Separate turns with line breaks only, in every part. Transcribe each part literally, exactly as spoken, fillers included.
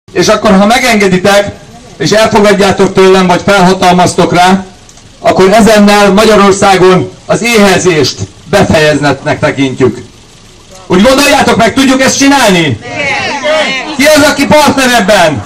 És akkor, ha megengeditek, és elfogadjátok tőlem, vagy felhatalmaztok rá, akkor ezennel Magyarországon az éhezést befejezetnek tekintjük. Úgy gondoljátok, meg tudjuk ezt csinálni? Igen. Ki az, aki partner ebben?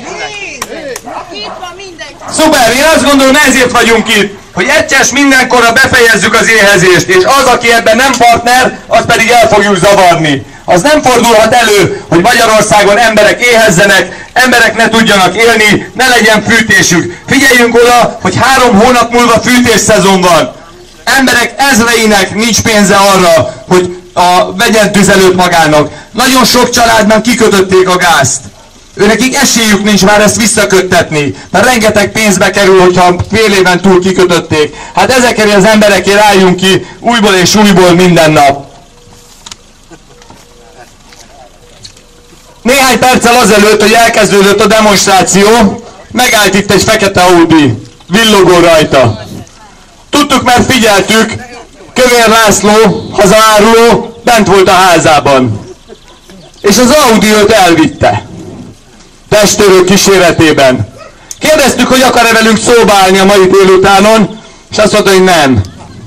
Szuper, én azt gondolom, ezért vagyunk itt, hogy egyszer mindenkorra befejezzük az éhezést, és az, aki ebben nem partner, az pedig el fogjuk zavarni. Az nem fordulhat elő, hogy Magyarországon emberek éhezzenek, emberek ne tudjanak élni, ne legyen fűtésük. Figyeljünk oda, hogy három hónap múlva fűtésszezon van. Emberek ezreinek nincs pénze arra, hogy a, vegyen tüzelőt magának. Nagyon sok családban kikötötték a gázt. Őnekik esélyük nincs már ezt visszaköttetni, mert rengeteg pénzbe kerül, hogyha fél éven túl kikötötték. Hát ezekért az emberekért álljunk ki újból és újból minden nap. Néhány perccel azelőtt, hogy elkezdődött a demonstráció, megállt itt egy fekete Audi, villogó rajta. Tudtuk, mert figyeltük, Kövér László, hazaáruló, bent volt a házában. És az Audi őt elvitte. Testőrök kíséretében. Kérdeztük, hogy akar-e velünk szóba állni a mai délutánon, és azt mondta, hogy nem.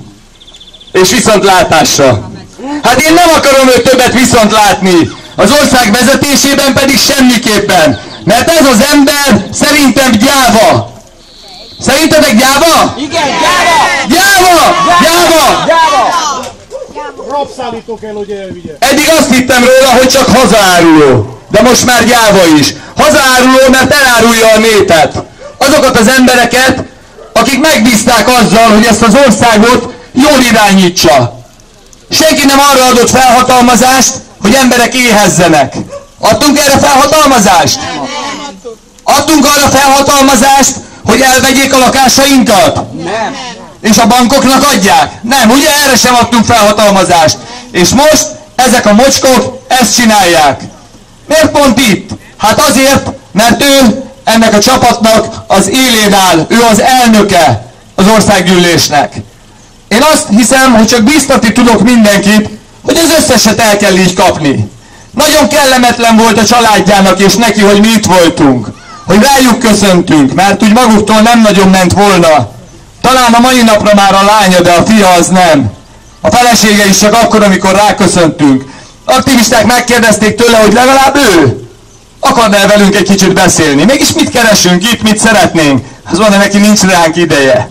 És viszontlátásra. Hát én nem akarom őt többet viszont látni. Az ország vezetésében pedig semmiképpen. Mert ez az ember szerintem gyáva. Szerintetek gyáva?
Igen, gyáva!
Gyáva! Gyáva!
Gyáva!
Rabszállító kell, hogy elvigye.
Eddig azt hittem róla, hogy csak hazaáruló. De most már gyáva is. Hazaáruló, mert elárulja a népet. Azokat az embereket, akik megbízták azzal, hogy ezt az országot jól irányítsa. Senki nem arra adott felhatalmazást, hogy emberek éhezzenek. Adtunk erre felhatalmazást? Adtunk arra felhatalmazást, hogy elvegyék a lakásainkat?
Nem.
És a bankoknak adják? Nem, ugye erre sem adtunk felhatalmazást. És most ezek a mocskok ezt csinálják. Miért pont itt? Hát azért, mert ő ennek a csapatnak az élén áll. Ő az elnöke az országgyűlésnek. Én azt hiszem, hogy csak bíztatni tudok mindenkit, hogy az összeset el kell így kapni. Nagyon kellemetlen volt a családjának és neki, hogy mi itt voltunk. Hogy rájuk köszöntünk, mert úgy maguktól nem nagyon ment volna. Talán a mai napra már a lánya, de a fia az nem. A felesége is csak akkor, amikor ráköszöntünk. Aktivisták megkérdezték tőle, hogy legalább ő akarná velünk egy kicsit beszélni. Mégis mit keresünk itt, mit szeretnénk? Azt mondja, neki nincs ránk ideje.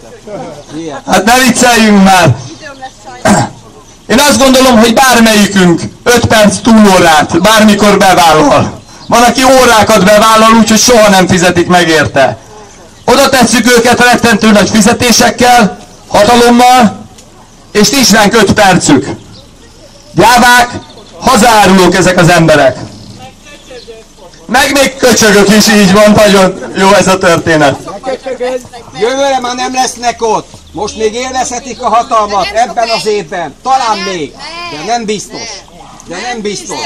Hát ne vicceljünk már. Én azt gondolom, hogy bármelyikünk öt perc túlórát bármikor bevállal. Van, aki órákat bevállal, úgyhogy soha nem fizetik meg érte. Oda tesszük őket rettentő nagy fizetésekkel, hatalommal, és nincs ránk öt percük. Gyávák, hazaárulók ezek az emberek. Meg még köcsögök is, így van, nagyon jó ez a történet.
Jövőre már nem lesznek ott. Most még élvezhetik a hatalmat ebben az évben. Talán még, de nem biztos. De nem biztos.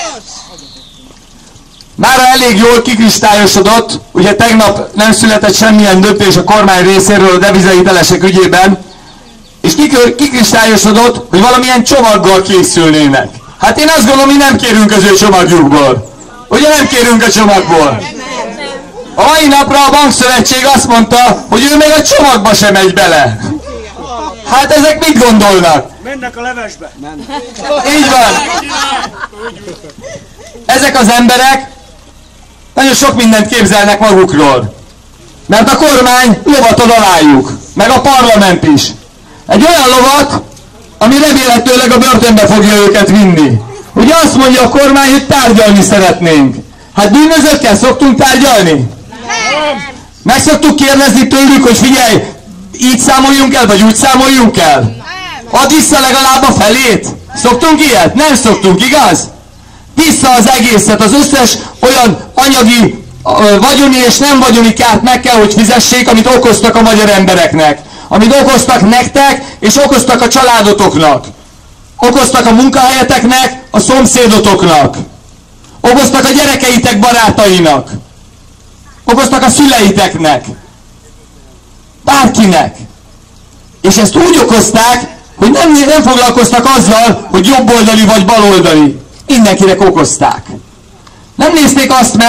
Mára elég jól kikristályosodott, ugye tegnap nem született semmilyen döntés a kormány részéről a devizahitelesek ügyében, és kikristályosodott, hogy valamilyen csomaggal készülnének. Hát én azt gondolom, mi nem kérünk az ő csomagjukból. Ugye nem kérünk a csomagból? A mai napra a bankszövetség azt mondta, hogy ő még a csomagba sem megy bele. Hát ezek mit gondolnak?
Mennek a levesbe.
Így van. Ezek az emberek nagyon sok mindent képzelnek magukról. Mert a kormány lovat ad alájuk, meg a parlament is. Egy olyan lovat, ami remélhetőleg a börtönbe fogja őket vinni. Ugye azt mondja a kormány, hogy tárgyalni szeretnénk. Hát bűnözőkkel szoktunk tárgyalni? Nem. Meg szoktuk kérdezni tőlük, hogy figyelj, így számoljunk el, vagy úgy számoljunk el? Add vissza legalább a felét. Szoktunk ilyet? Nem szoktunk, igaz? Vissza az egészet, az összes olyan anyagi, vagyoni és nem vagyoni kárt meg kell, hogy fizessék, amit okoztak a magyar embereknek. Amit okoztak nektek, és okoztak a családotoknak. Okoztak a munkahelyeteknek, a szomszédotoknak. Okoztak a gyerekeitek barátainak. Okoztak a szüleiteknek. Bárkinek. És ezt úgy okozták, hogy nem, nem foglalkoztak azzal, hogy jobboldali vagy baloldali. Mindenkinek okozták. Nem nézték azt meg,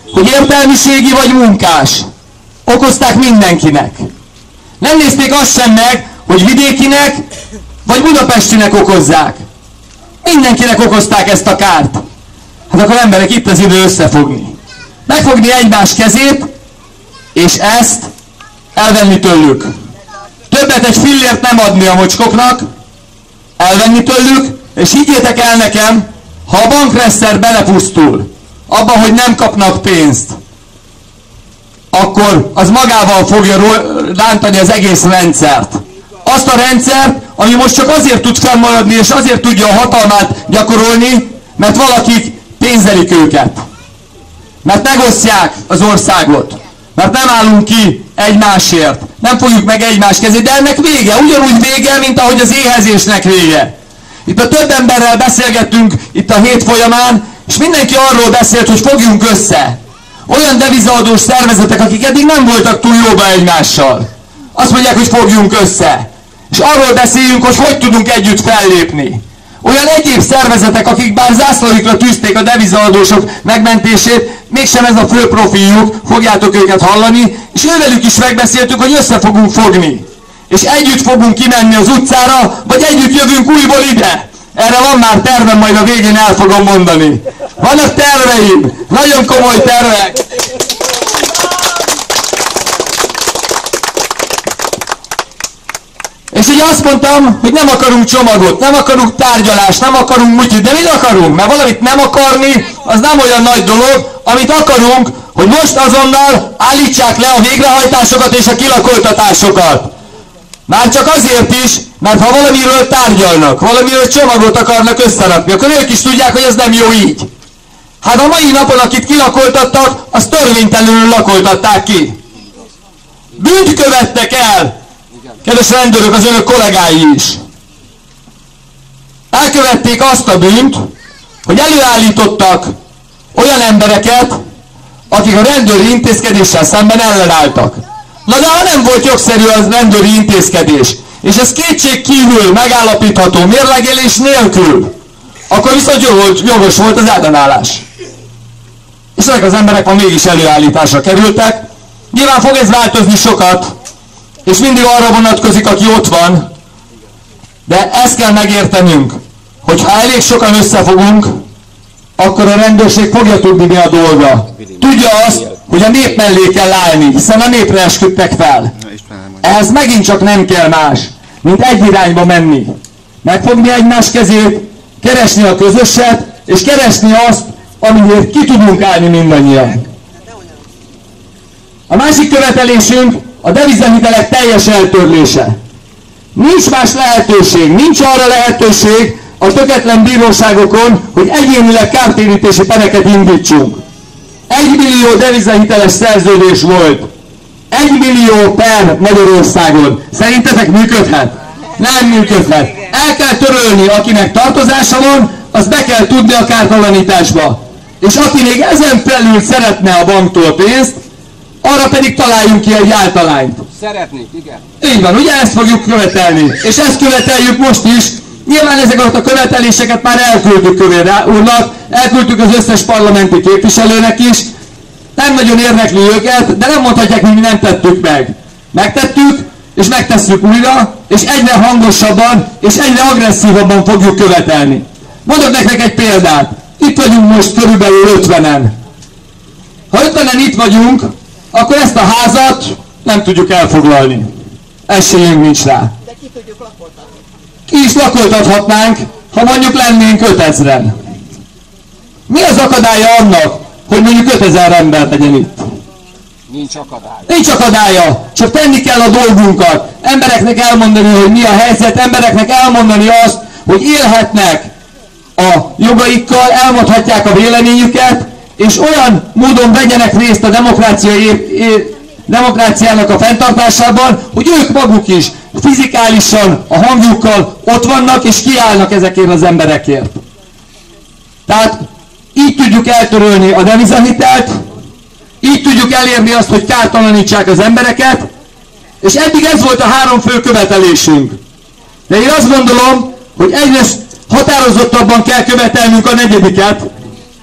hogy értelmiségi vagy munkás. Okozták mindenkinek. Nem nézték azt sem meg, hogy vidékinek vagy budapestinek okozzák. Mindenkinek okozták ezt a kárt. Hát akkor emberek, itt az idő összefogni. Megfogni egymás kezét, és ezt elvenni tőlük. Többet egy fillért nem adni a mocskoknak, elvenni tőlük, és higgyétek el nekem, ha a bankrendszer belepusztul abban, hogy nem kapnak pénzt, akkor az magával fogja rántani az egész rendszert. Azt a rendszert, ami most csak azért tud fennmaradni, és azért tudja a hatalmát gyakorolni, mert valakik pénzelik őket. Mert megosztják az országot. Mert nem állunk ki egymásért. Nem fogjuk meg egymás kezét, de ennek vége. Ugyanúgy vége, mint ahogy az éhezésnek vége. Itt a több emberrel beszélgettünk itt a hét folyamán, és mindenki arról beszélt, hogy fogjunk össze. Olyan devizaadós szervezetek, akik eddig nem voltak túl jóba egymással. Azt mondják, hogy fogjunk össze. És arról beszéljünk, hogy hogy tudunk együtt fellépni. Olyan egyéb szervezetek, akik bár zászlóikra tűzték a devizaadósok megmentését, mégsem ez a fő profiljuk, fogjátok őket hallani, és ővelük is megbeszéltük, hogy össze fogunk fogni. És együtt fogunk kimenni az utcára, vagy együtt jövünk újból ide. Erre van már tervem, majd a végén el fogom mondani. Vannak terveim, nagyon komoly tervek. És ugye azt mondtam, hogy nem akarunk csomagot, nem akarunk tárgyalást, nem akarunk mutyit, de mit akarunk? Mert valamit nem akarni, az nem olyan nagy dolog, amit akarunk, hogy most azonnal állítsák le a végrehajtásokat és a kilakoltatásokat. Már csak azért is, mert ha valamiről tárgyalnak, valamiről csomagot akarnak összerakni, akkor ők is tudják, hogy ez nem jó így. Hát a mai napon, akit kilakoltattak, azt törvénytelenül lakoltatták ki. Bűnt követtek el, kedves rendőrök, az önök kollégái is. Elkövették azt a bűnt, hogy előállítottak olyan embereket, akik a rendőri intézkedéssel szemben ellenálltak. Na de ha nem volt jogszerű az rendőri intézkedés, és ez kétség kívül megállapítható mérlegelés nélkül, akkor viszont jogos, jogos volt az ellenállás. És ezek az emberek ma mégis előállításra kerültek. Nyilván fog ez változni sokat, és mindig arra vonatkozik, aki ott van. De ezt kell megértenünk, hogy ha elég sokan összefogunk, akkor a rendőrség fogja tudni, mi a dolga. Tudja azt, hogy a nép mellé kell állni, hiszen a népre esküdtek fel. Ehhez megint csak nem kell más, mint egy irányba menni. Megfogni egymás kezét, keresni a közösset, és keresni azt, amiért ki tudunk állni mindannyian. A másik követelésünk a devizahitelek teljes eltörlése. Nincs más lehetőség, nincs arra lehetőség a tökéletlen bíróságokon, hogy egyénileg kártérítési pereket indítsunk. Egy millió devizahiteles szerződés volt. Egy millió per Magyarországon. Szerintetek működhet? Nem működhet. El kell törölni, akinek tartozása van, az be kell tudni a kártalanításba. És aki még ezen felül szeretne a banktól pénzt, arra pedig találjunk ki egy általányt.
Szeretnék, igen.
Így van, ugye ezt fogjuk követelni. És ezt követeljük most is. Nyilván ezeket a követeléseket már elküldtük Kövér úrnak, elküldtük az összes parlamenti képviselőnek is. Nem nagyon érdekli őket, de nem mondhatják, hogy mi nem tettük meg. Megtettük, és megtesszük újra, és egyre hangosabban, és egyre agresszívabban fogjuk követelni. Mondok nektek egy példát. Itt vagyunk most körülbelül ötvenen. Ha ötvenen itt vagyunk, akkor ezt a házat nem tudjuk elfoglalni. Esélyünk nincs rá.
De ki tudjuk lakoltatni.
Ki is lakoltathatnánk, ha mondjuk lennénk ötezren. Mi az akadálya annak, hogy mondjuk ötezer ember legyen itt?
Nincs akadály.
Nincs akadálya, csak tenni kell a dolgunkat. Embereknek elmondani, hogy mi a helyzet, embereknek elmondani azt, hogy élhetnek a jogaikkal, elmondhatják a véleményüket, és olyan módon vegyenek részt a demokrácia é- é- demokráciának a fenntartásában, hogy ők maguk is fizikálisan, a hangjukkal ott vannak és kiállnak ezekért az emberekért. Tehát így tudjuk eltörölni a devizahitelt, így tudjuk elérni azt, hogy kártalanítsák az embereket, és eddig ez volt a három fő követelésünk. De én azt gondolom, hogy egyre határozottabban kell követelnünk a negyediket,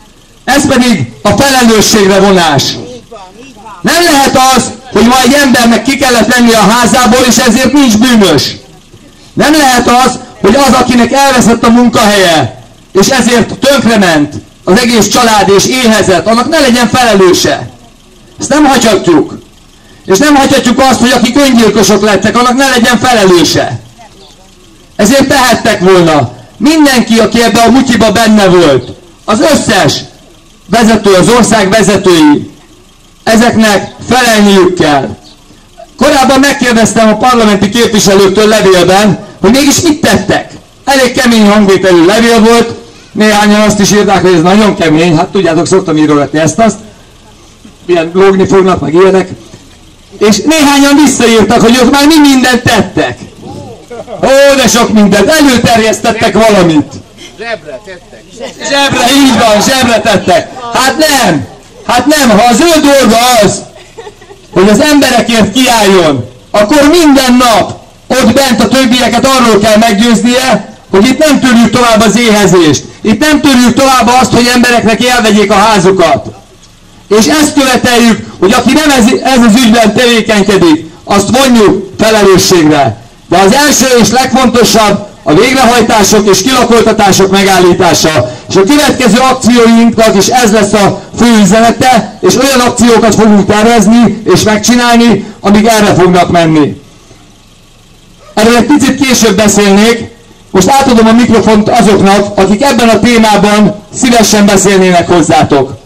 Ez pedig a felelősségre vonás. Nem lehet az, hogy ma egy embernek ki kellett lenni a házából, és ezért nincs bűnös. Nem lehet az, hogy az, akinek elveszett a munkahelye, és ezért tönkrement az egész család és éhezett, annak ne legyen felelőse. Ezt nem hagyhatjuk. És nem hagyhatjuk azt, hogy akik öngyilkosok lettek, annak ne legyen felelőse. Ezért tehettek volna. Mindenki, aki ebbe a mutyiba benne volt, az összes vezető, az ország vezetői, ezeknek felelniük kell. Korábban megkérdeztem a parlamenti képviselőktől levélben, hogy mégis mit tettek. Elég kemény hangvételű levél volt, néhányan azt is írták, hogy ez nagyon kemény, hát tudjátok, szoktam írogatni ezt-azt, ilyen lógni fognak, meg ilyenek, és néhányan visszaírtak, hogy ők már mi mindent tettek. Ó, de sok mindent, előterjesztettek valamit.
Zsebre tettek.
Zsebre, így van, zsebre tettek. Hát nem, hát nem, ha az ő dolga az, hogy az emberekért kiálljon, akkor minden nap ott bent a többieket arról kell meggyőznie, hogy itt nem törjük tovább az éhezést. Itt nem törjük tovább azt, hogy embereknek elvegyék a házukat. És ezt követeljük, hogy aki nem ez, ez az ügyben tevékenykedik, azt vonjuk felelősségre. De az első és legfontosabb a végrehajtások és kilakoltatások megállítása. És a következő akcióinknak is ez lesz a fő üzenete, és olyan akciókat fogunk tervezni és megcsinálni, amik erre fognak menni. Erről egy picit később beszélnék, most átadom a mikrofont azoknak, akik ebben a témában szívesen beszélnének hozzátok.